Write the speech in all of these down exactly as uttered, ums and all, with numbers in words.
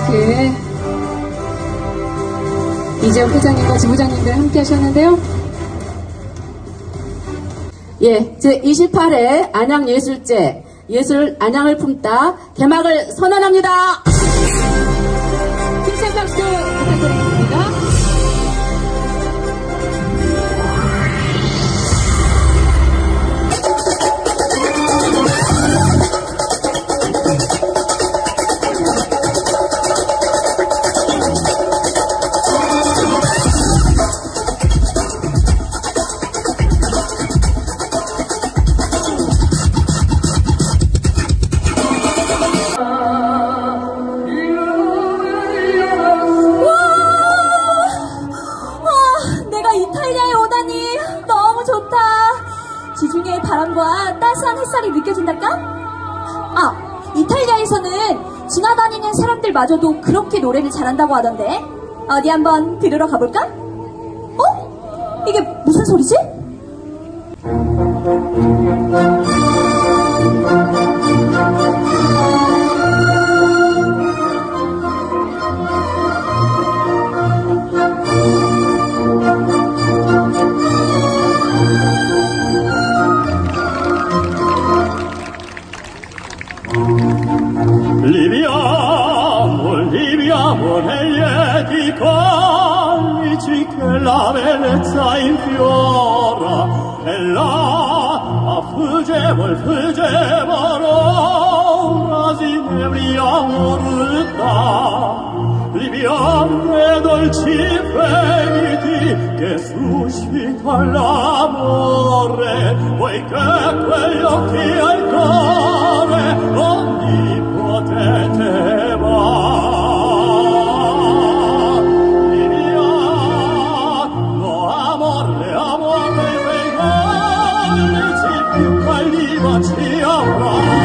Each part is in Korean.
이렇게 이재욱 회장님과 지부장님들 함께 하셨는데요. 예, 제이십팔 회 안양예술제 예술 안양을 품다 개막을 선언합니다. 킹센 박수 부탁드리겠습니다. 지중해의 바람과 따스한 햇살이 느껴진달까? 아, 이탈리아에서는 지나다니는 사람들마저도 그렇게 노래를 잘한다고 하던데 어디 한번 들으러 가볼까? 어? 이게 무슨 소리지? Liviamo, liviamo nei lieti conici che la bellezza infiora e là fuggevol, fuggevol ora si nebriamo rutta liviamo e dolci fremiti che suscita l'amore poiché quegli occhi al cuore onnipotente va liviano amore amore quei conici più calliva ci avrà.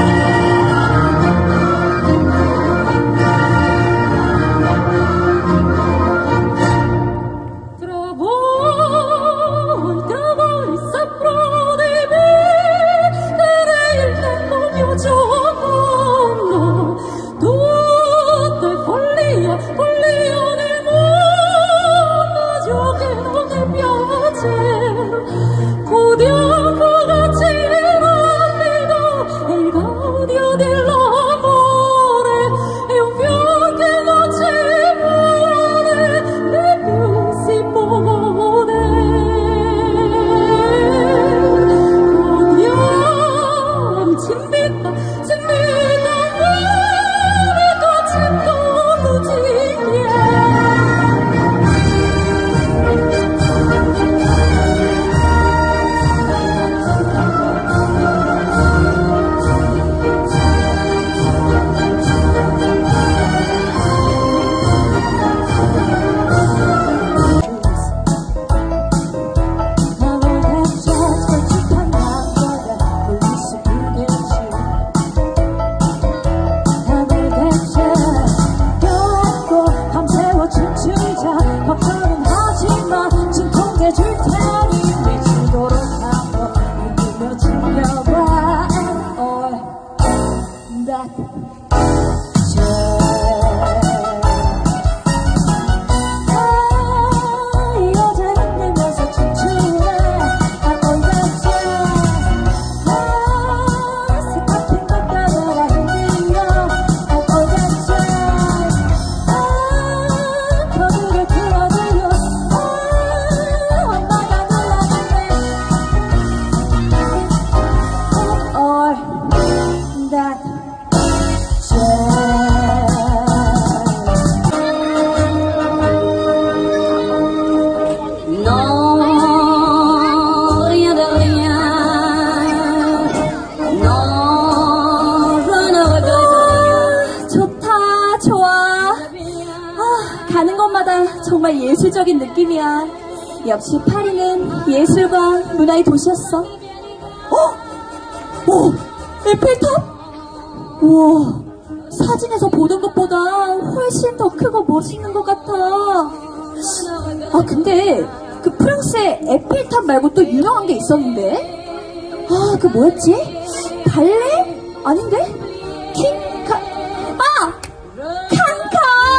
정말 예술적인 느낌이야. 역시 파리는 예술과 문화의 도시였어. 어? 오! 에펠탑? 우와, 사진에서 보던 것보다 훨씬 더 크고 멋있는 것 같아. 아, 근데 그 프랑스에 에펠탑 말고 또 유명한 게 있었는데? 아, 그 뭐였지? 발레? 아닌데? 퀸? 카... 아! 칸칸!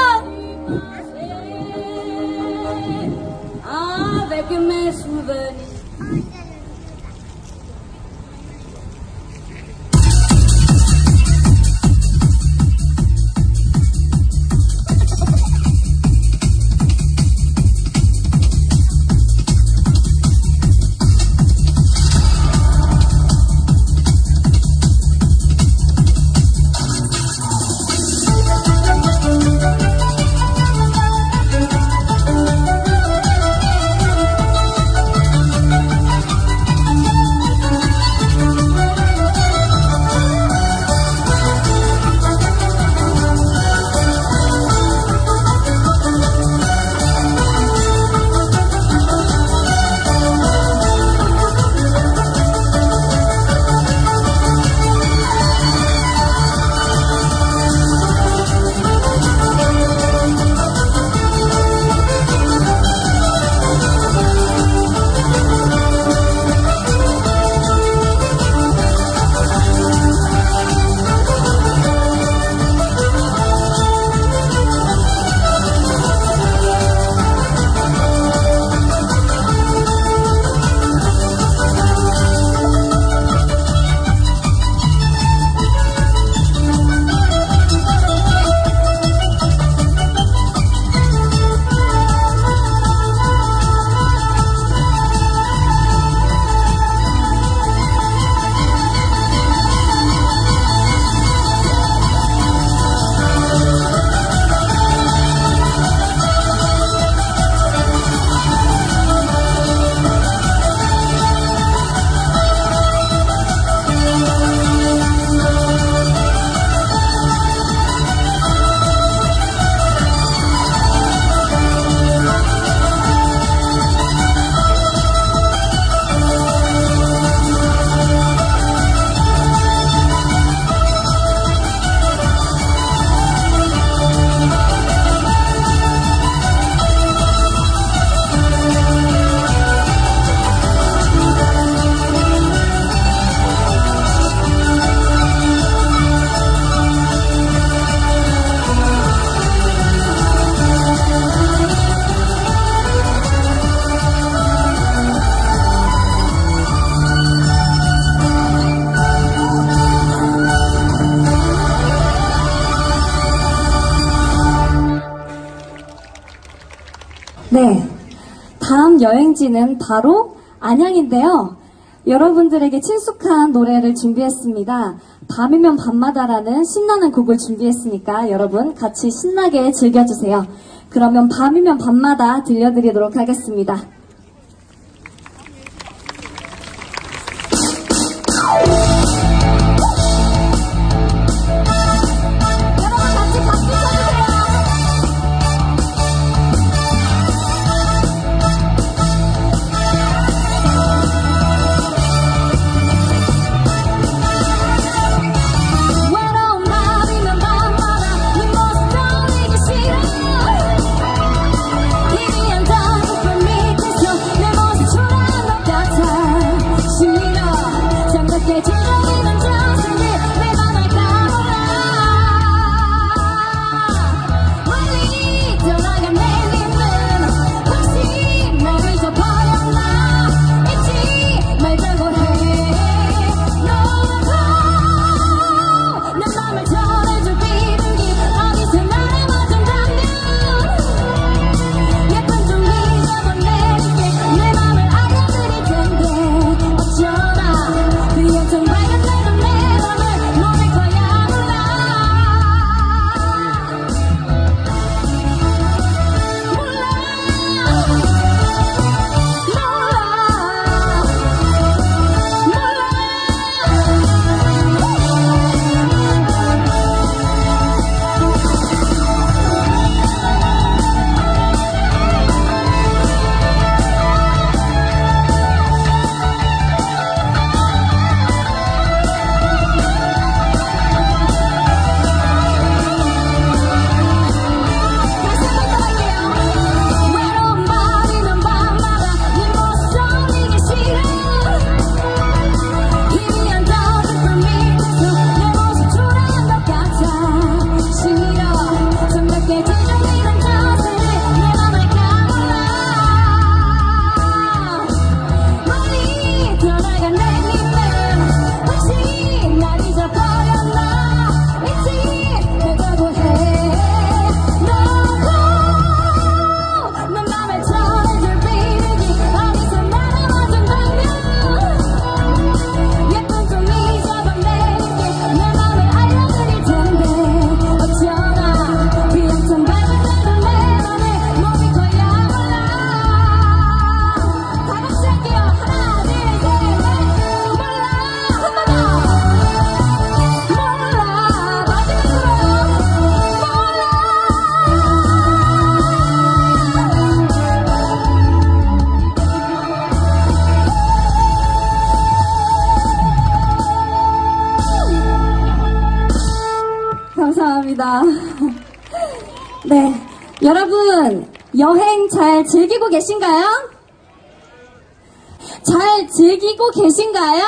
네, 다음 여행지는 바로 안양인데요. 여러분들에게 친숙한 노래를 준비했습니다. 밤이면 밤마다라는 신나는 곡을 준비했으니까 여러분 같이 신나게 즐겨주세요. 그러면 밤이면 밤마다 들려드리도록 하겠습니다. 감사합니다. 네, 여러분 여행 잘 즐기고 계신가요? 잘 즐기고 계신가요?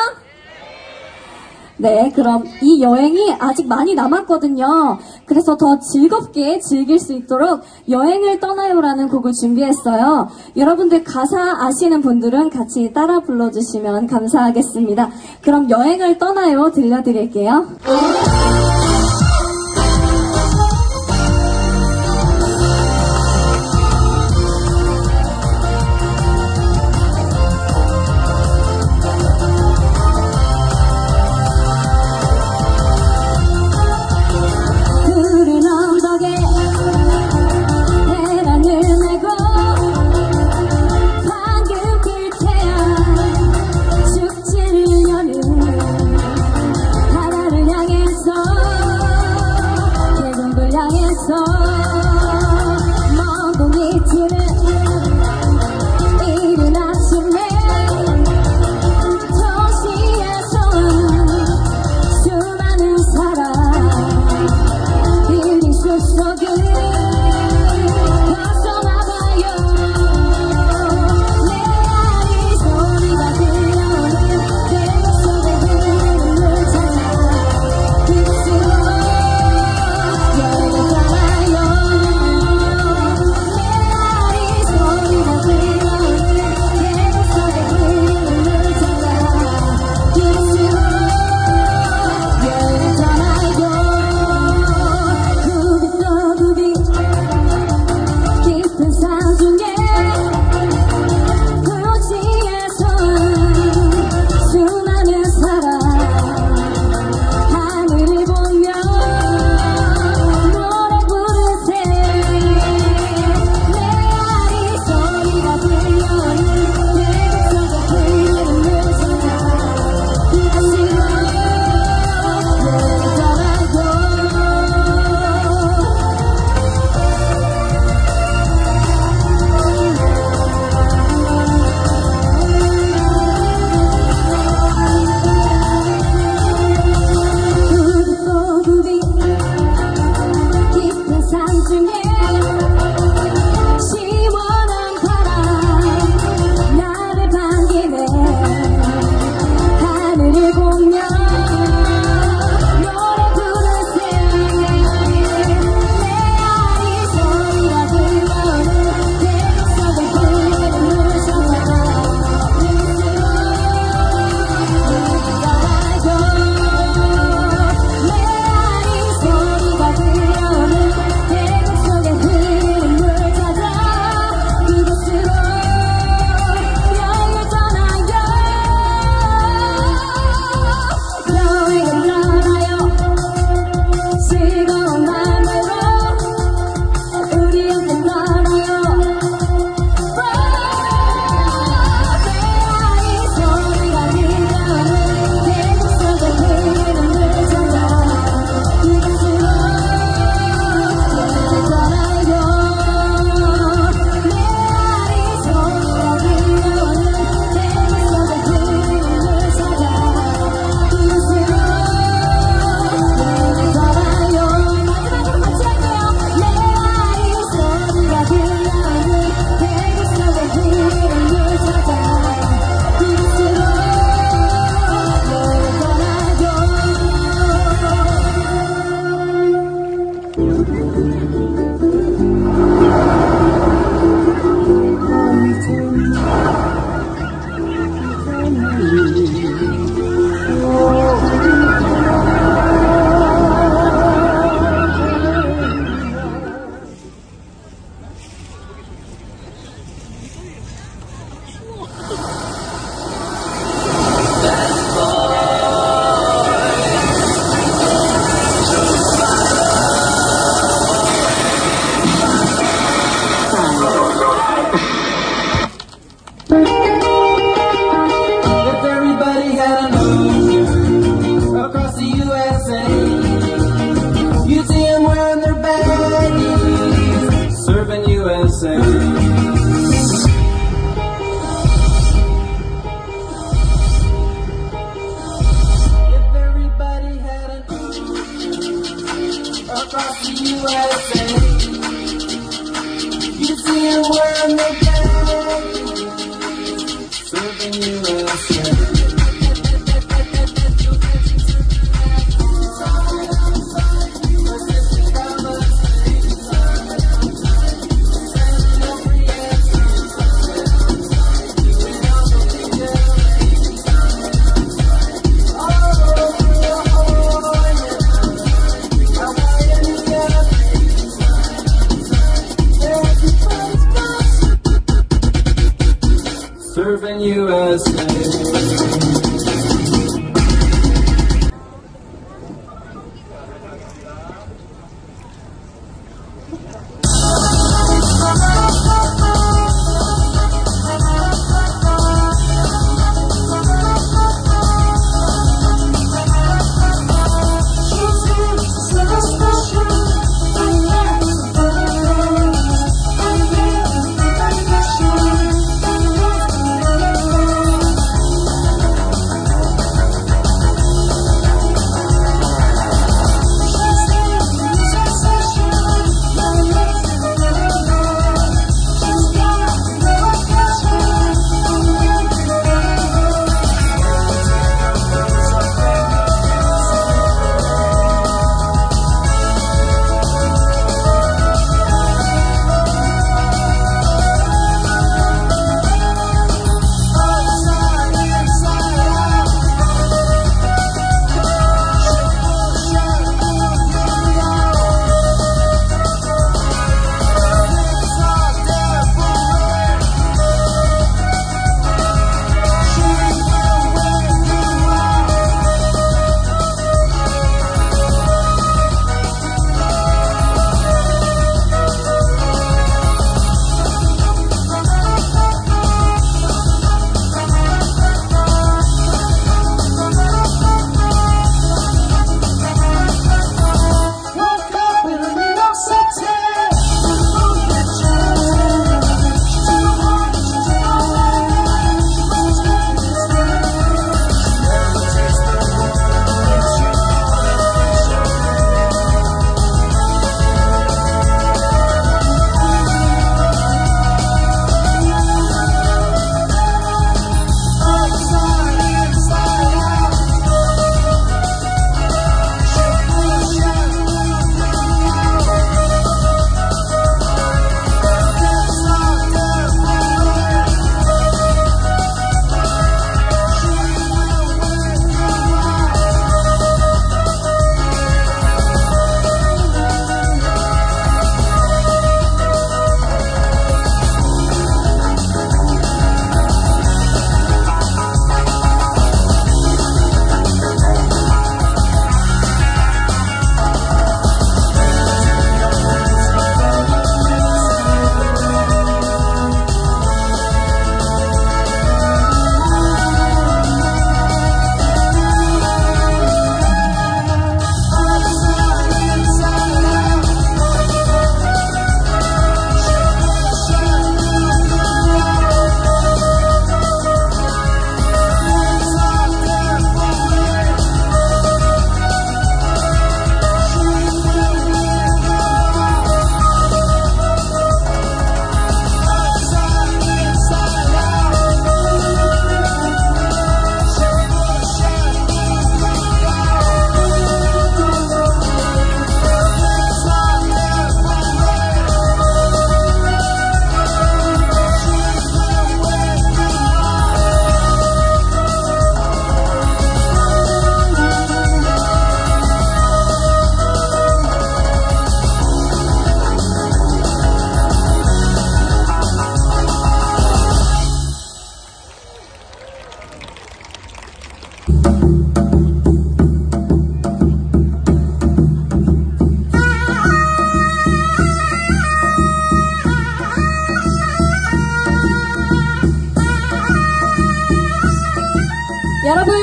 네, 그럼 이 여행이 아직 많이 남았거든요. 그래서 더 즐겁게 즐길 수 있도록 여행을 떠나요라는 곡을 준비했어요. 여러분들 가사 아시는 분들은 같이 따라 불러주시면 감사하겠습니다. 그럼 여행을 떠나요 들려드릴게요. If everybody had an ocean across the U S A, you'd see them wearing their baggies, serving U S A. If everybody had an ocean across the U S A, you'd see them wearing their baggies, serving U S A. Serving U S A.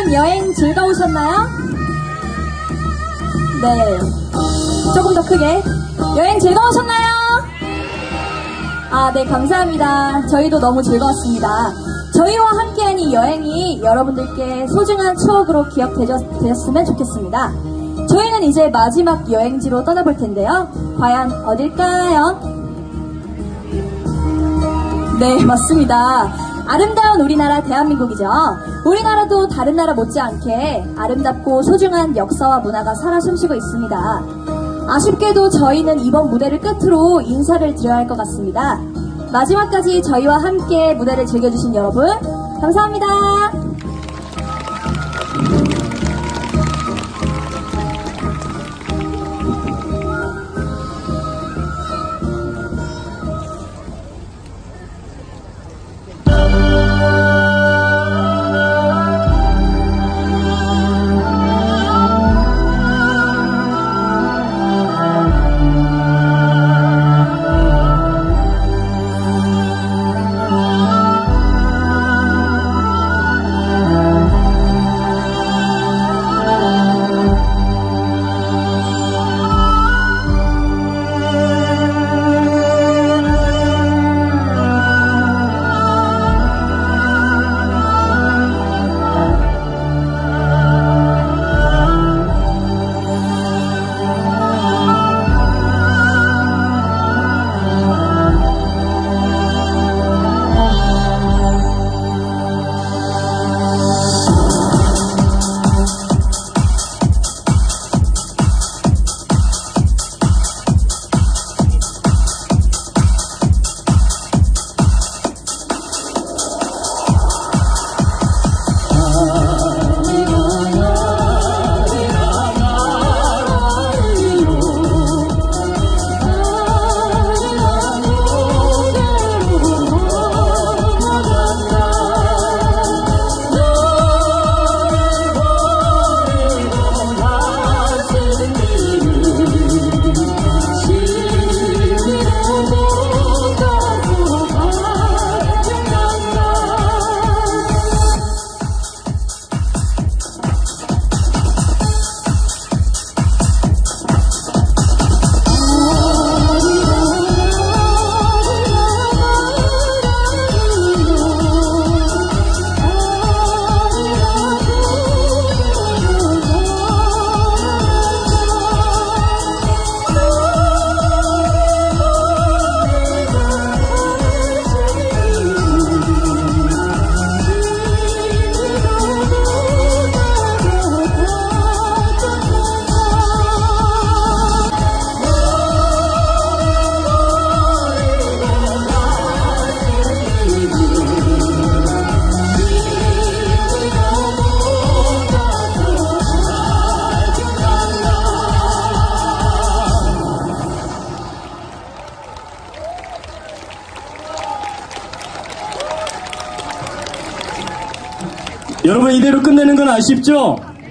여러분 여행 즐거우셨나요? 네, 조금 더 크게. 여행 즐거우셨나요? 아, 네, 감사합니다. 저희도 너무 즐거웠습니다. 저희와 함께한 이 여행이 여러분들께 소중한 추억으로 기억되었으면 좋겠습니다. 저희는 이제 마지막 여행지로 떠나볼 텐데요. 과연 어딜까요? 네, 맞습니다. 아름다운 우리나라 대한민국이죠. 우리나라도 다른 나라 못지않게 아름답고 소중한 역사와 문화가 살아 숨쉬고 있습니다. 아쉽게도 저희는 이번 무대를 끝으로 인사를 드려야 할 것 같습니다. 마지막까지 저희와 함께 무대를 즐겨주신 여러분, 감사합니다. 여러분, 이대로 끝내는 건 아쉽죠?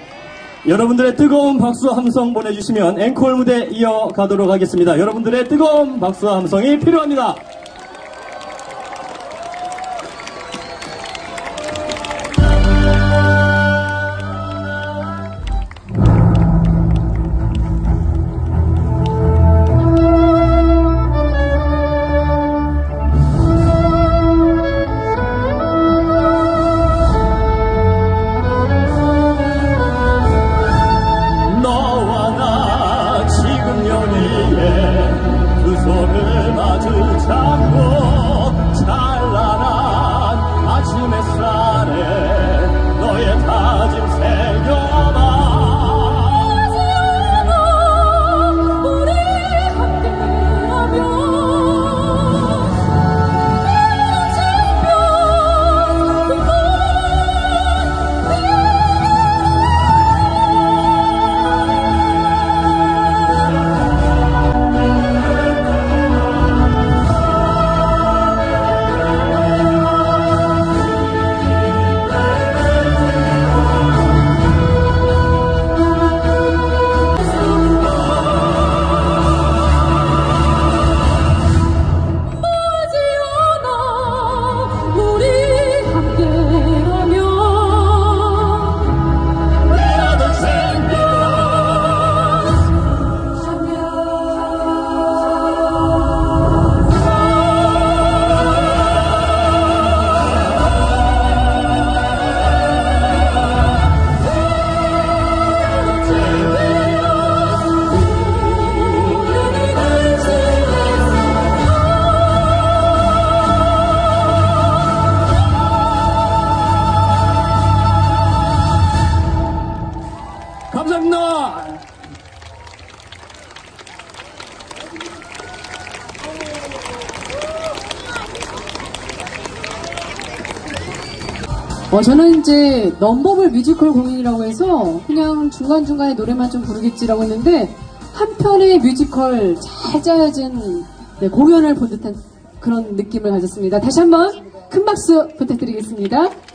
여러분들의 뜨거운 박수와 함성 보내주시면 앵콜 무대 이어가도록 하겠습니다. 여러분들의 뜨거운 박수와 함성이 필요합니다. 두 손을 마주 잡 감사합니다. 어, 저는 이제 넘버블 뮤지컬 공연이라고 해서 그냥 중간중간에 노래만 좀 부르겠지라고 했는데 한편의 뮤지컬 잘 짜여진 네, 공연을 본 듯한 그런 느낌을 가졌습니다. 다시 한번 큰 박수 부탁드리겠습니다.